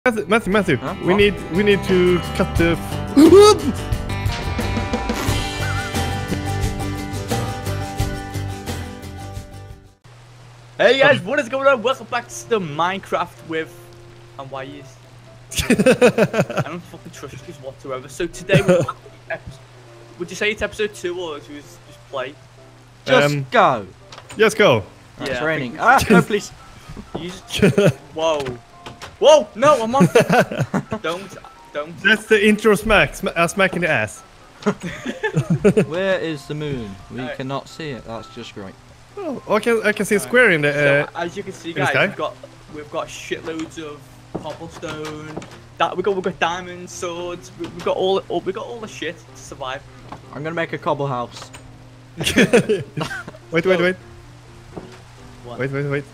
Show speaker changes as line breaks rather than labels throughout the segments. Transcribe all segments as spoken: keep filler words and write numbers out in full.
Matthew, Matthew, Matthew
Huh?
we
What?
need we need to cut the.
Hey guys, what is going on? Welcome back to the Minecraft with and why is I don't fucking trust you whatsoever. So today we're back with episode, would you say it's episode two or should we just just play?
Just
Um,
go.
Let's go.
Oh,
Yeah,
it's
I
raining.
think-
Ah, no, please.
You just, whoa, whoa, no, I'm on. don't, don't.
That's the intro smack, sm uh, smack in the ass.
Where is the moon? We
Alright.
cannot see it. That's just great.
Oh, I can I can see a square in the.
So
Uh,
as you can see,
in the
guys,
sky?
we've got we've got shitloads of cobblestone. That we got we got diamonds, swords. We, we got all, all we got all the shit to survive.
I'm gonna make a cobble house.
wait, wait, wait,
What?
wait, wait, wait.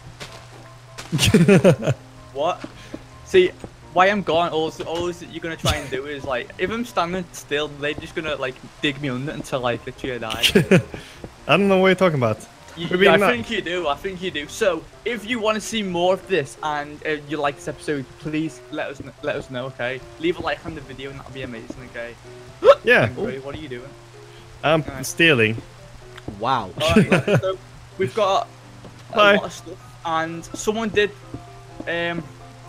What? See, why I'm gone, all, all that you're gonna try and do is like, if I'm standing still, they're just gonna like dig me under until like literally I die.
I don't know what you're talking about.
You,
We're being
I
nuts.
think you do, I think you do. So, if you want to see more of this and uh, you like this episode, please let us kn let us know, okay? Leave a like on the video and that'll be amazing, okay?
Yeah,
Ray, what are you doing?
I'm
Alright.
stealing.
Wow.
Alright, so we've got a
Bye.
lot of stuff, and someone did. Um,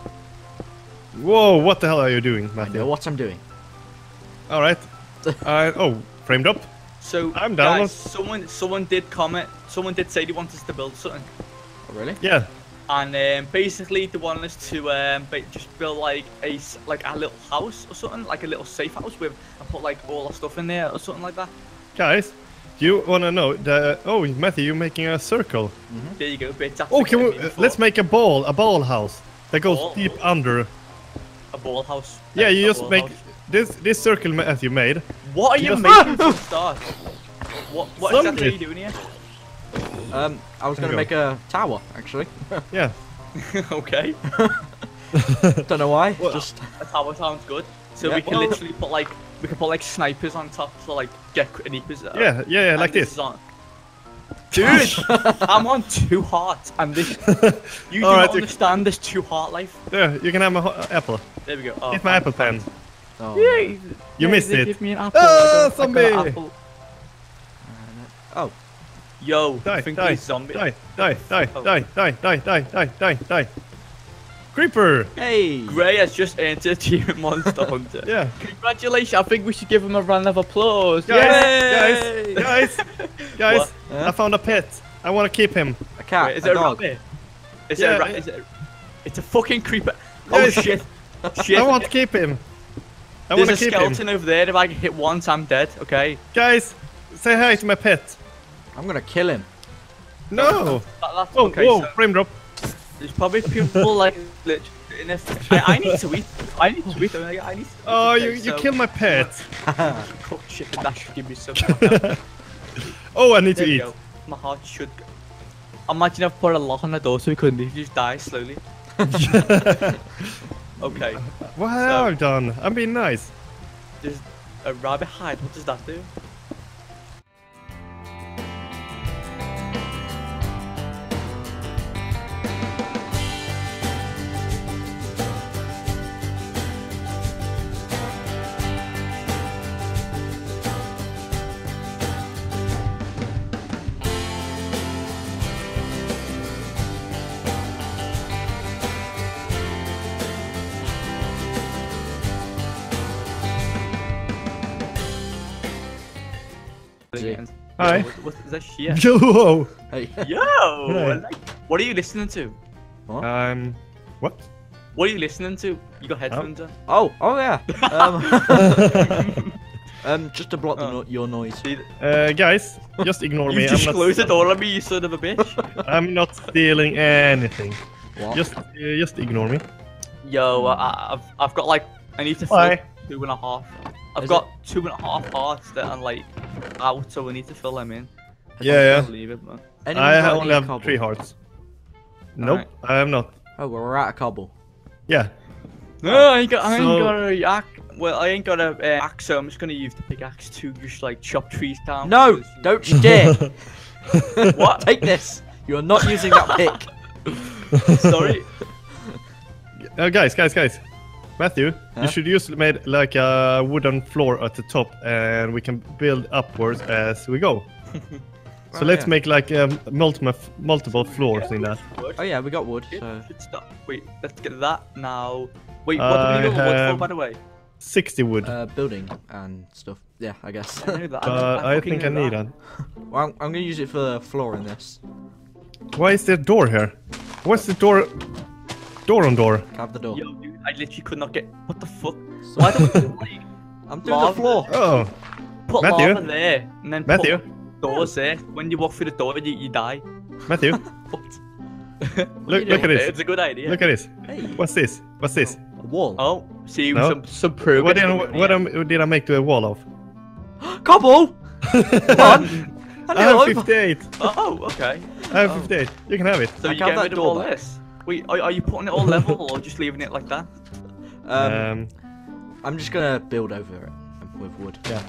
Whoa, what the hell are you doing,
I
Matthew?
know what I'm doing.
All right. Uh, oh, framed up.
so
I'm down.
guys, someone someone did comment. Someone did say they wanted us to build something.
Oh, really?
Yeah.
And um, basically, they want us to um, ba- just build like a s- like a little house or something, like a little safe house with, and put like all our stuff in there or something like that.
Guys, do you wanna know the? Oh, Matthew, you're making a circle.
There you go, bitch. That's
Oh,
what
can
I
we?
mean
Uh,
for
let's make a ball, a ball house that goes
Ball?
deep under.
a ball house.
Yeah,
Like,
you
a
just
ball
make
house.
this this circle Matthew made.
What are you
just-
making from the start? What what
Some
exactly are
bit.
you doing here?
Um, I was
There
gonna
you
make a tower, actually.
Yeah.
Okay,
Don't know why.
Well,
Just
a tower sounds good. So
Yeah,
we can
well-
literally put like we can put like snipers on top to like get creepers. uh,
Yeah, yeah, yeah,
and
like this.
is on. Dude, I'm on two hearts, and this you do
Alright,
not
you-
understand this two heart life.
There, you can have my ho- apple.
There we go. Oh,
It's my apple pen.
oh,
Yay!
You
Yay,
missed
they
it.
Give me an apple.
Ah,
I got- I got an
zombie!
apple.
oh,
Yo,
Die,
I think
die,
he's zombie.
die, die, die,
Oh.
die, die, die, die, die, die, die. Creeper.
hey.
Gray has just entered Team Monster Hunter.
Yeah.
Congratulations! I think we should give him a round of applause.
Guys,
Yay!
guys, guys, guys.
What?
Huh?
I found a pet. I want to keep him.
A cat.
Wait, is
a
it a
dog.
rabbit? Is
Yeah,
it a ra-
it-
is it? A, it's a fucking creeper. Oh
Yes.
shit! Shit!
I want to keep him. I
There's
want to
a
keep
skeleton
him.
over there. If I get hit once, I'm dead. Okay.
Guys, say hi to my pet.
I'm gonna kill him.
No.
That, that's
Whoa,
okay.
whoa,
So
frame drop.
there's probably people like lit- in this. I, I need to eat. I need to eat. I, mean, I need. To
Oh,
eat,
you
okay,
you
so-
killed my pet.
Oh shit! That should give me some.
Oh, I need to
There we
eat.
go. My heart should go. Imagine I've put a lock on the door so we couldn't leave. You just die slowly. Okay.
What have I done? I'm being nice.
There's a rabbit hide. What does that do?
Yeah.
Hi.
Yo, what, what is that shit?
Yo.
Hey.
Yo!
Hi.
like- What are you listening to?
What?
Um, what?
What are you listening to? You got headphones on?
Oh, oh yeah. Um, um, just to block the
Oh.
no your noise.
See,
Uh, guys, just ignore
you
me.
just
I'm
closed the
not.
door on me, you son of a bitch.
I'm not stealing anything.
What?
Just, uh, just ignore me.
Yo, I, I've I've got like I need to fill
Why?
two and a half. I've
Is
got two and a half hearts that are like out, so we need to fill them in.
Yeah,
I'm
yeah.
gonna leave it, man.
Anyone
I
got
only
any
have
cobble?
three hearts. Nope,
Alright.
I have not.
Oh, well, we're out of cobble.
Yeah.
No, I ain't got I ain't
So-
got a axe. Well, I ain't got a uh, axe, so I'm just gonna use the pickaxe to just like chop trees down.
No,
because-
don't you dare.
What?
Take this. You're not using that pick.
Sorry.
uh, guys, guys, guys. Matthew,
Huh?
you should use made like a wooden floor at the top, and we can build upwards as we go. So
Oh,
let's
yeah.
make like um, multiple multiple floors in that.
Oh yeah, we got wood.
Yeah,
So
should start. Wait, let's get that now. Wait, what
I
do we need all the wood for,
have-
by the way?
sixty wood.
uh, building and stuff. Yeah, I guess.
I know that.
but I,
fucking
think I
know
need
that.
one.
well, I'm, I'm gonna use it for the floor in this.
Why is there a door here? What's the door? Door on door.
Have the door.
Yo, dude, I literally could not get. What the fuck? Why don't we do, like,
I'm doing
lava?
the floor.
Oh,
put
Matthew?
lava there and then
Matthew,
put doors there? When you walk through the door, you, you die.
Matthew,
What?
look look at this.
It's a good idea.
Look at this.
Hey,
What's this? What's this?
a wall.
Oh, see,
No.
some some progress.
What did I,
coming
what
here.
am- did I make the wall of?
Cobble! Come on! I
I
knew
have
over.
fifty-eight.
Oh, okay.
I have
Oh.
fifty-eight. You can have it.
So
I
you
got
get
that
rid of
door
all
back.
this? Wait, are, are you putting it all level or just leaving it like that?
Um,
Um,
I'm just gonna build over it with wood.
yeah.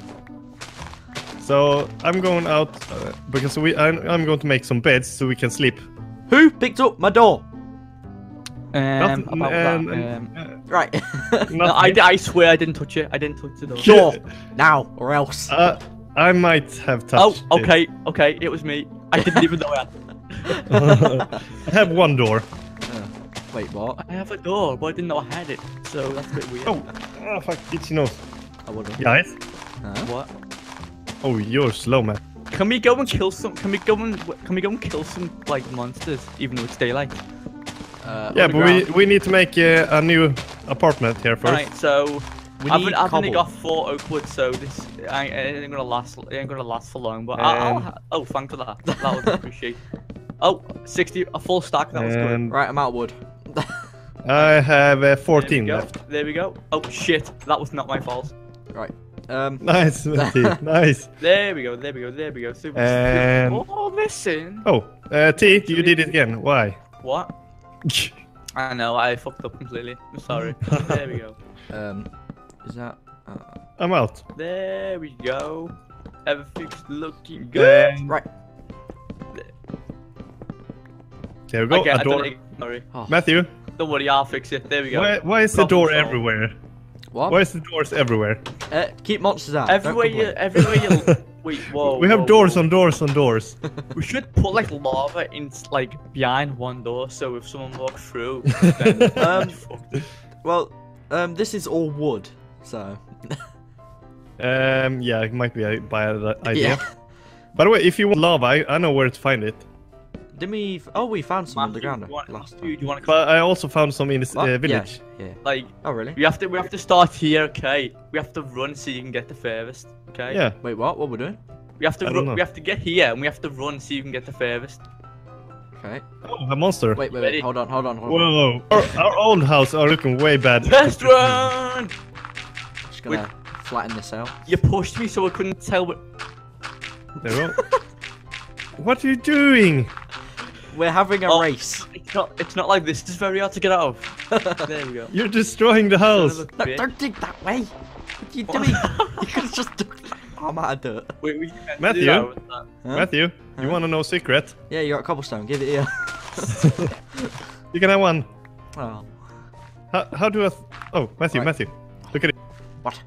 So I'm going out uh, because we I'm, I'm going to make some beds so we can sleep.
Who picked up my door?
Um,
Nothing-
about
um,
that. Um,
uh,
Right.
no, I, I swear I didn't touch it. I didn't touch the door.
door now or else.
Uh, I might have
Oh,
touched
okay, okay, it was me. I didn't even know I had.
it. I have one door.
Uh, wait, what?
I have a door, but I didn't know I had it. So that's a bit weird.
Oh, oh fuck! Itchy nose.
I wouldn't.
Guys.
Huh?
What?
Oh, you're slow, man.
Can we go and kill some? Can we go and can we go and kill some like monsters, even though it's daylight?
Uh,
Yeah, but we
underground.
we need to make uh, a new apartment here first.
Alright, so
We
I've,
need
I've only
cobble.
got four oak wood, so this I, it ain't gonna last. It ain't gonna last for long. But I, I'll
Um,
ha oh, thanks for that. That was appreciate. Oh, sixty, a full stack. That was good.
And
Right, I'm out of wood.
I have uh,
There we
fourteen
go.
left.
There we go. Oh shit, that was not my fault.
right. Um.
Nice, Matty, nice.
There we go. There we go. There we go. So,
Um,
oh, listen.
Oh, uh, T, you did it again. Why?
What? I know. I fucked up completely. I'm sorry. There we go.
Um. Is that? Uh,
I'm out.
There we go. Everything's looking good.
Um,
right.
There we go.
Okay,
a
I
door.
don't sorry.
Oh.
Matthew,
Don't worry, I'll fix it. There we go.
why, why is the
Problem
door
solved.
everywhere?
What?
Why is the doors everywhere?
Uh, keep monsters out. don't
Everywhere you,
complain.
everywhere you. Wait, whoa.
we have
whoa,
doors
whoa.
on doors on doors.
We should put like lava in like behind one door, so if someone walks through, then
Um,
fucked.
Well, um, this is all wood, so.
Um, yeah, it might be a bad idea.
Yeah.
By the way, if you want lava, I, I know where to find it.
Did we? f- Oh, we found some
Matthew,
underground
you want,
last
Matthew,
time.
do you want to
But I also found some in the
What?
uh, village.
Yeah. yeah.
like?
Oh, really?
We have to. We have to start here, okay? We have to run so you can get the furthest, okay?
Yeah.
Wait, what? What we're doing?
We have to.
I don't
Run,
know.
we have to get here, and we have to run so you can get the furthest.
Okay.
Oh, a monster.
Wait, wait,
Ready?
wait. Hold on, hold on, hold on.
Whoa. Our, our old house are looking way bad.
Test run!
Just gonna flatten this out.
You pushed me so I couldn't tell what.
There we go. What are you doing?
We're having a
Oh.
race.
It's not. It's not like this. It's very hard to get out of. There we go.
You're destroying the house.
Look
No,
big.
don't dig that way. What are you doing? you could have just dug. Oh, I'm out of dirt.
Wait, we can
Matthew?
do that with that.
Huh?
Matthew, you
Huh?
want to know a secret?
Yeah, you got cobblestone. Give it here.
You can have one.
Oh.
How, how do I... Th oh, Matthew,
Right.
Matthew. Look at it.
What?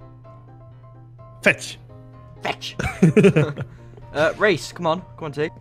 Fetch.
Fetch. uh, race. Come on. Come on, Tig.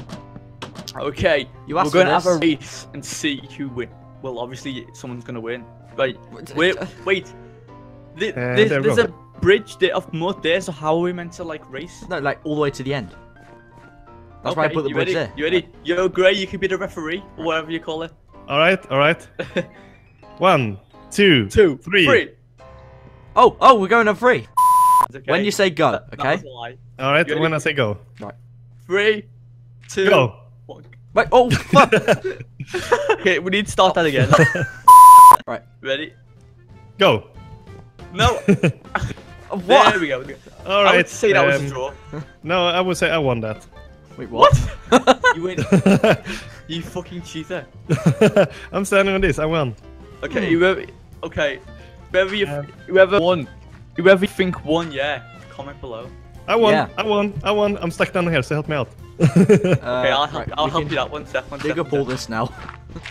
Okay,
You
we're
asked
going
for
to have a
this.
race and see who win. Well, obviously someone's going to win. Right.
What-
Wait, wait. Th-
Uh,
there's
there we
there's
go.
a bridge there of mud there, so how are we meant to like race?
No, like all the way to the end. That's why I
Okay,
put the
you
bridge
ready?
there.
You ready? Yo, Gray, you can be the referee, or whatever you call it.
All right, all right. One, two,
Two,
three.
three.
Oh, oh, we're going on three.
Okay.
When you say go,
That- that
okay?
was a lie.
All right,
You ready?
when I say go.
Three, two,
Go.
one.
Wait, oh, fuck.
Okay, we need to start that again.
Right.
Ready?
Go.
No.
What?
There we go.
All
I
right.
would say that was
um,
a draw.
No, I would say I won that.
Wait, what?
You win. You fucking cheater.
I'm standing on this. I won.
Okay, whoever. Okay, whoever you,
Um,
whoever won, whoever you think won, yeah, comment below.
I won.
Yeah.
I won. I won. I'm stuck down here, so help me out.
Uh,
Okay, I'll help.
right,
I'll
we
help
can
you that one second.
Dig up all this now.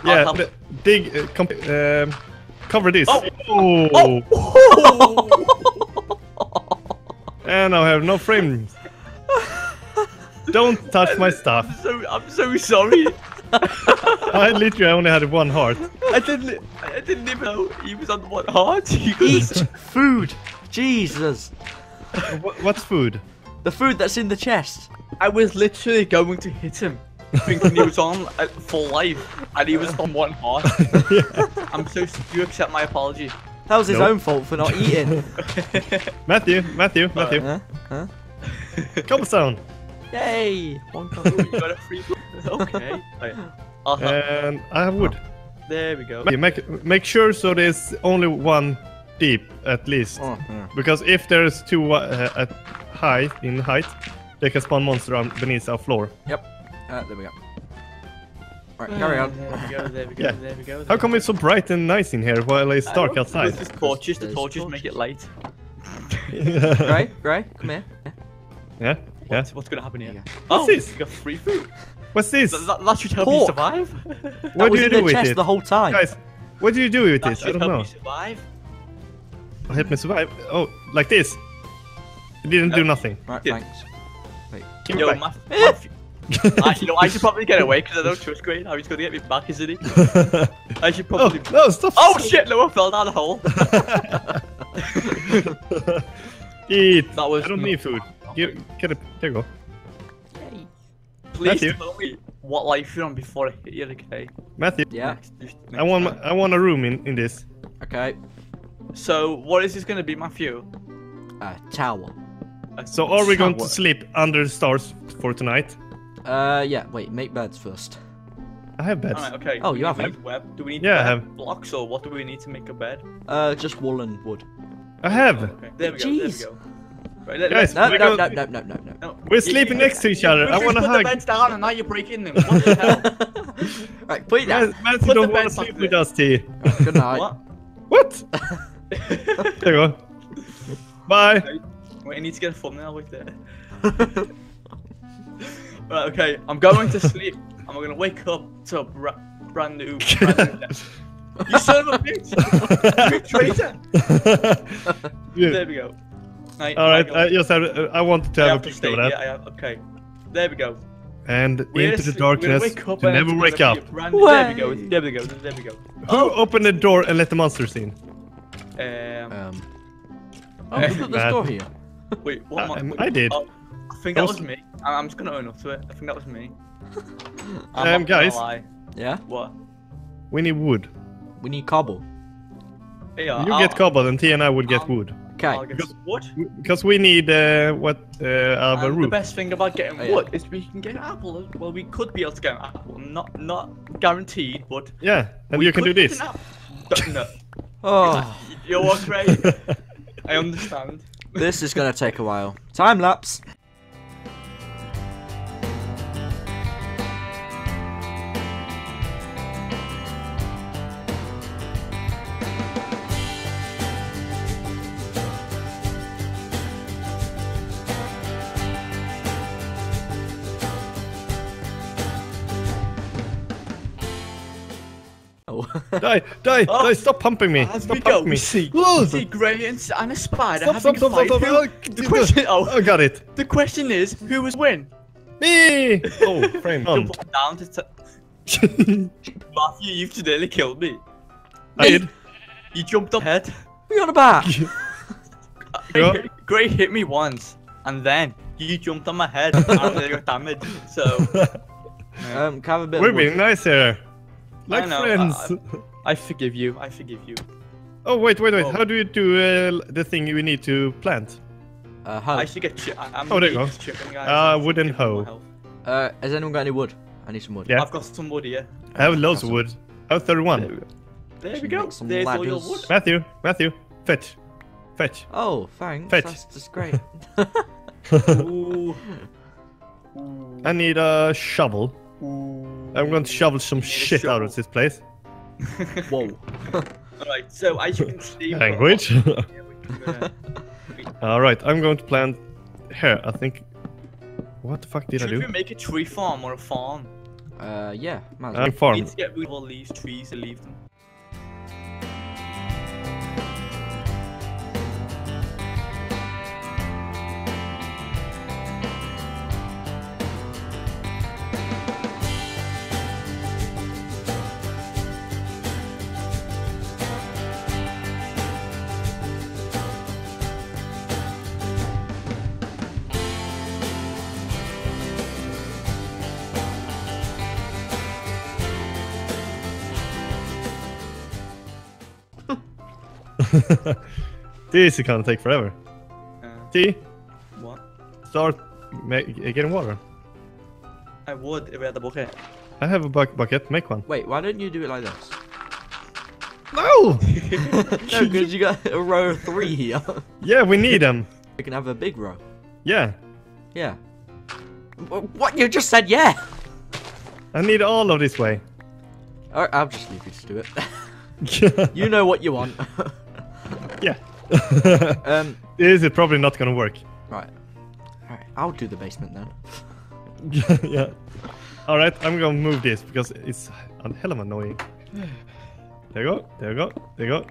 I'll
Yeah,
help.
d- dig, uh, comp um, cover this.
Oh.
Oh.
Oh!
And I have no frames. Don't touch my stuff.
so I'm so sorry.
I literally only had one heart.
I didn't. I didn't even know he was on one heart. You could
Eat food. Jesus.
Wha- What's food?
The food that's in the chest.
I was literally going to hit him, thinking he was on uh, full life, and he was on one heart. I'm so. Do you accept my apology?
That was his
Nope.
own fault for not eating.
Matthew, Matthew, Matthew.
Huh? Huh?
Cobblestone.
Yay! One
Oh,
cup.
you got a free. Okay. Right. I'll help.
And I have wood.
There we go.
Matthew, make make sure so there's only one deep at least.
Oh, yeah.
Because if there's two uh, at height in height, they can spawn monster on beneath our floor.
Yep. Uh, there we go. Alright, carry on.
There we go. There we go.
Yeah.
There we go. There
How
we
come
go.
it's so bright and nice in here while it's
I
dark
don't-
outside?
There's torches. The
There's
torches make it light.
Gray, Gray, come here.
Yeah, yeah.
What's, what's gonna happen here?
Here
Oh,
this?
you got free food.
What's this?
That, that, that should help you
Pork.
survive.
That
What
was
do you
in
do
the
with
chest
it?
the whole time.
Guys, what do you do with
That
it? I
should
don't
help
know.
you survive.
Help me survive. Oh, like this. It didn't do
Uh,
nothing.
Right,
Yeah.
thanks.
Give me
Yo,
back.
my, my, I, you know, I should probably get away because I don't trust Grey. Now he's gonna get me back, isn't he? I should
Oh,
probably.
no, stop.
Oh shit! No, I fell down the hole.
Eat.
That was
I don't
not-
need food. Get, get it. There you go.
Please
Matthew.
tell me what life you're on before I hit you, okay?
Matthew,
Yeah.
Next- next
I want
time.
my- I want a room in, in this.
Okay.
So, what is this gonna be, Matthew?
Uh, tower.
A
So are we going to
tower.
sleep under the stars for tonight?
Uh, yeah. Wait, make beds first.
I have beds.
Alright, okay.
Oh,
Do
you
we
have
need
them?
Web? Do we need
Yeah, I
web
have.
blocks or what do we need to make a bed?
Uh, just wool and wood.
I have.
Okay. There we go.
Jeez.
There we go. Right, let,
Guys,
No,
We
no,
go-
no, no, no, no, no.
no.
We're
You-
sleeping
you-
next to each other.
you
I
just
want to
put
hug.
the beds down and now you're breaking them. What the hell?
Right, put it down.
Matt- Matthew
Put the
don't want to
beds
sleep
back
with
there.
us, T.
Good night.
What?
What? There you go. Bye.
Wait, I need to get a thumbnail with there. Right, okay, I'm going to sleep. I'm gonna wake up to a bra brand new. Brand new you son of a bitch! You traitor!
Yeah.
There we go. Right,
All right.
I,
I just have. I wanted to
I
have a
have to
picture
stay.
of
Yeah,
that.
I have, okay. There we go.
And
We're
into the
asleep- we're gonna
darkness
wake up
to
and
never
it's
wake
gonna
up.
be a brand- There we go.
Way.
There we go. There we go.
Who opened the door and let the monsters in?
Um,
Um. Oh, look at this
Bad.
door here.
wait, what am I?
Um,
wait,
I did.
oh, I think that was me. I- I'm just gonna own up to it. I think that was me. I'm
Um,
not gonna
guys.
lie.
Yeah.
What?
We need wood.
We need cobble.
Yeah,
You
I'll-
get cobble and T and I would get
I'll-
wood.
Okay.
I'll get some wood.
Because we need uh, what uh, of a
And the
roof.
best thing about getting
Oh, yeah.
wood is we can get an apple. Well, we could be able to get an apple. Not not guaranteed, but
Yeah, and
we
you can do
could get
this.
an apple. No,
Oh,
you know what, Gray? I understand.
this is gonna take a while. Time lapse. Oh.
Die, die,
Oh.
die! Stop pumping me!
As
Stop
we go,
pumping
we
me!
see,
Oh,
we see Gray and, S- and a spider
Stop,
having
stop,
a
stop,
fight.
stop,
Who-
stop!
the question, oh,
I got it!
the question is, who was win?
Me! Oh, frame on.
Jump up down to t- Matthew, you've nearly killed me.
I did.
You jumped up head.
We on a back.
Gray,
Yeah.
hit, Gray hit me once, and then you jumped on my head and I got damaged. So
Um, can I have a bit
We're
of
being
wood?
nice here. Like
know,
friends.
I forgive you. I forgive you.
Oh, wait, wait, wait.
Oh.
How do you do uh, the thing we need to plant?
Uh, hoe.
I should get. Chi- I- I'm
Oh, there you
gonna
go.
eat this chicken, guys.
Uh,
I should
wooden
give me more
hoe.
health.
Uh, has anyone got any wood? I need some wood.
Yeah.
I've got some wood here.
I have loads of wood. I have
There we
thirty-one.
go. There we
Should
go.
make some
There's all your
ladders.
wood.
Matthew, Matthew, fetch. Fetch.
Oh, thanks.
Fetch.
That's just great.
Ooh. Ooh.
I need a shovel.
Ooh.
I'm going to shovel some
Need a
shit out of
shovel.
this place.
Whoa.
Alright, so as you can see.
Language.
Yeah, we're gonna-
Alright, I'm going to plant here. I think. What the fuck did I
Should
do?
we make a tree farm or a farm?
Uh, yeah, might as
I'm
well.
We
farm.
need to get rid of all these trees and leave them.
This is gonna take forever.
Uh,
T,
what?
start ma- getting water.
I would if we had the bucket.
I have a buck bucket. Make one.
Wait, why don't you do it like this?
No.
No, because you got a row of three here.
Yeah, we need them.
You can have a big row.
Yeah,
Yeah. Wh- What? You just said yeah.
I need all of this way.
Alright, I'll just leave you to do it. You know what you want.
Yeah.
um.
This is probably not gonna work.
Right. Alright, I'll do the basement then.
Yeah. All right, I'm gonna move this because it's a hell of annoying. There you go. There you go. There you go.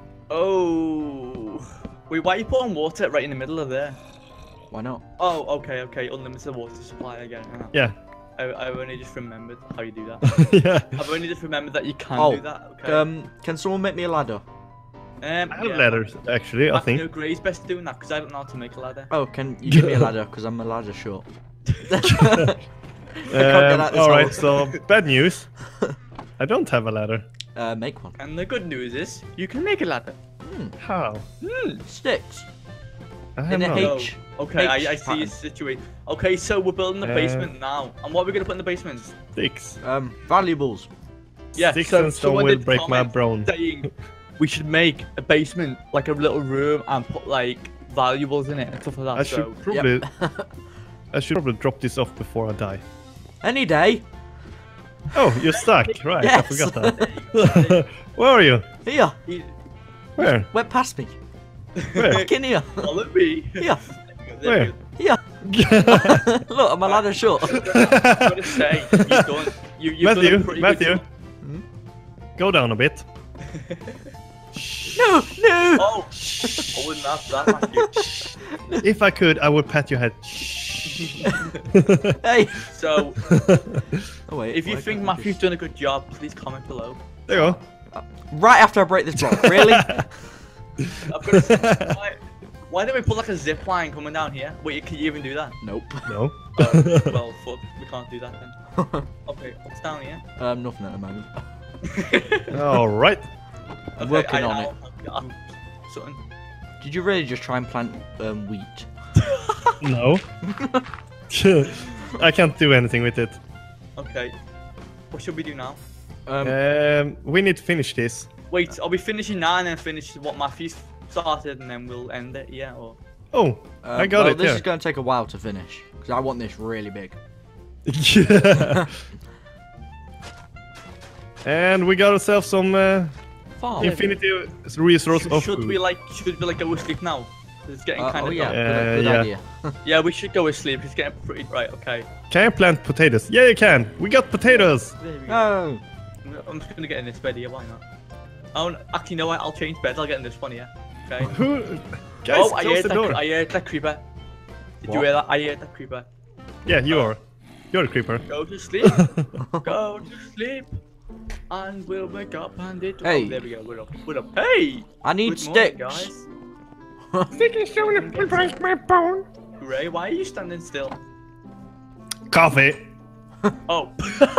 Oh. Wait, why are you putting water right in the middle of there?
Why not?
Oh, okay, okay. Unlimited water supply again. Uh,
Yeah.
I, I only just remembered how you do that.
Yeah.
I've only just remembered that you can
Oh,
do that. Okay.
Um, can someone make me a ladder?
Um,
I have ladders actually. I
I
think.
know Gray's best at doing that because I don't know how to make a ladder.
Oh, can you give me a ladder? Because I'm a ladder short. I can't get
Um,
out this
all right.
hole.
So bad news. I don't have a ladder.
Uh, make one.
And the good news is you can make a ladder.
How?
Hmm.
Sticks.
I have
In a
not.
H.
Oh, okay, I,
H
I see
pattern.
your situation. Okay, so we're building the
Uh,
basement now. And what are we going to put in the basement?
Sticks.
Um, valuables.
Yeah,
Sticks
so
and stone
someone
will
did
break my
comment
bone.
saying we should make a basement, like a little room, and put like valuables in it and stuff like that.
I
so,
should probably. I should probably drop this off before I die.
Any day.
Oh, you're stuck. Right.
Yes.
I forgot that. Where are you?
Here.
you-
Where?
Went past me.
Where?
Back in here.
follow me.
Here.
Where?
Here. Look, I'm a ladder short.
I'm gonna say you've done. You, you've done
Matthew,
a pretty
Matthew,
Good
Hmm?
go down a bit.
No, no.
oh, I wouldn't ask that, Matthew.
If I could, I would pat your head.
Hey.
So,
Oh wait.
if you
why
think
can't I
Matthew's
just-
done a good job, please comment below.
There you go.
Right after I break this block, really?
I'm gonna say, why, why don't we put like a zip line coming down here? Wait, can you even do that?
Nope.
No.
Oh, well, fuck, we can't do that then. Okay, what's down here?
um, nothing at the moment.
All right.
I'm
Okay,
working
I,
on
I'll,
it.
I'll, I'll, something.
Did you really just try and plant um, wheat?
No. I can't do anything with it.
Okay, what should we do now?
Um,
Um, we need to finish this.
Wait, are we finishing now and then finish what Matthew's started and then we'll end it? Yeah, or
Oh,
um,
I got
well,
it.
This
Yeah.
is going to take a while to finish because I want this really big.
And we got ourselves some uh,
Farm.
infinity resource
should,
of
should
food.
we like should we like go to sleep now? 'Cause it's getting
Uh,
kind
oh
of
yeah,
dark.
good,
Uh,
good
yeah.
idea.
Yeah, we should go to sleep. It's getting pretty right. Okay.
Can I plant potatoes? Yeah, you can. We got potatoes.
There we go.
No.
I'm just gonna get in this bed here. Why not? Oh, no, actually, no. I'll change beds. I'll get in this one here. Okay.
Who? Guys,
oh, I
close
heard
the
that.
door.
I heard that creeper. Did you
What?
hear that? I heard that creeper.
Yeah, you are. You're a creeper.
Go to sleep. Go to sleep. And we'll wake up and it.
Hey.
Oh, there we go. We're up. We're up. Hey.
I need
Good morning,
sticks.
guys.
Sticky stone will break my bone.
Ray, why are you standing still?
Coffee.
Oh.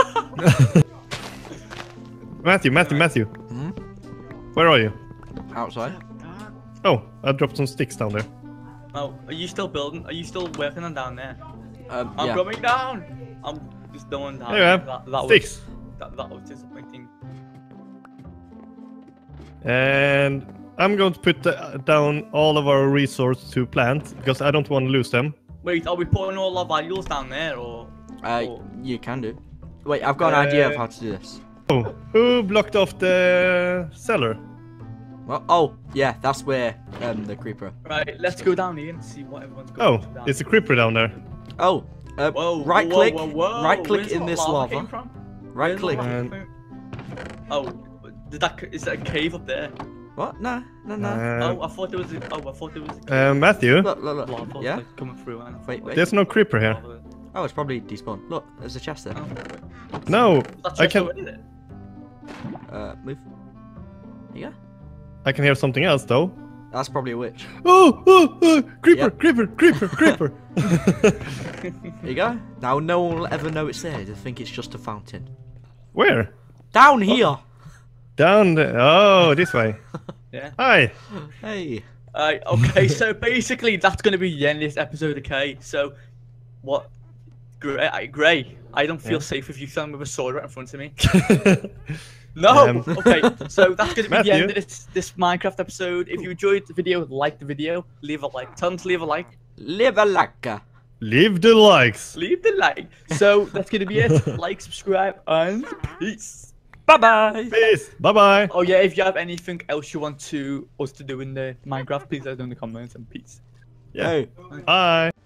Matthew, Matthew, Matthew.
Hmm?
Where are you?
Outside.
Oh, I dropped some sticks down there.
Oh, are you still building? Are you still working on down there?
Um,
I'm
yeah.
coming down. I'm just going down.
There you have
That, that
sticks.
Was, that, that was disappointing.
And I'm going to put uh, down all of our resources to plant because I don't want to lose them.
Wait, are we putting all our values down there or?
Uh,
or-
you can do. Wait, I've got an idea of
Uh,
how to do this.
Oh, who blocked off the cellar?
Well, oh, yeah, that's where um the creeper.
Right, let's go down here and see what everyone's got.
Oh,
down.
it's a creeper down there.
Oh, uh,
Whoa,
right
whoa,
click,
whoa, whoa.
right click
Where's
in
that
this
lava
lava.
came from?
Right
Where's
click.
the
And-
map? Oh, did that? Is that a cave up there?
What? No, no, no.
oh,
Uh,
I thought there was. A, oh, I thought there was. A cave.
uh, Matthew,
Look, look,
Lava
look.
was,
Yeah?
like, coming through. And I thought,
Wait,
like,
wait.
there's no creeper here.
lava.
Oh, it's probably despawned. Look, there's a chest there.
Oh, wait.
No,
That's
I
just
can
already there.
Uh, move. Here you go.
I can hear something else though.
That's probably a witch.
Oh, oh, oh, creeper,
Yep.
creeper, creeper, creeper.
Here you go. Now no one will ever know it's there. They think it's just a fountain.
Where?
Down here.
Down the. Oh, this way.
Yeah.
Hi.
Hey.
Uh, okay, so basically that's going to be the end of this episode, okay? So, what? Gray, I- Gray, I don't feel
Yeah.
safe if you stand with a sword right in front of me. No!
Um,
Okay, so that's going to be the
Matthew?
end of this, this Minecraft episode. If you enjoyed the video, like the video, leave a like. Tell them to leave a like.
Live a lacquer.
Leave the likes.
Leave the like. So, that's going to be it. Like, subscribe, and peace. Bye-bye!
Peace. Bye bye.
Oh yeah, if you have anything else you want to us to do in the Minecraft, please let us know in the comments, and peace.
Yeah.
Hey.
Bye.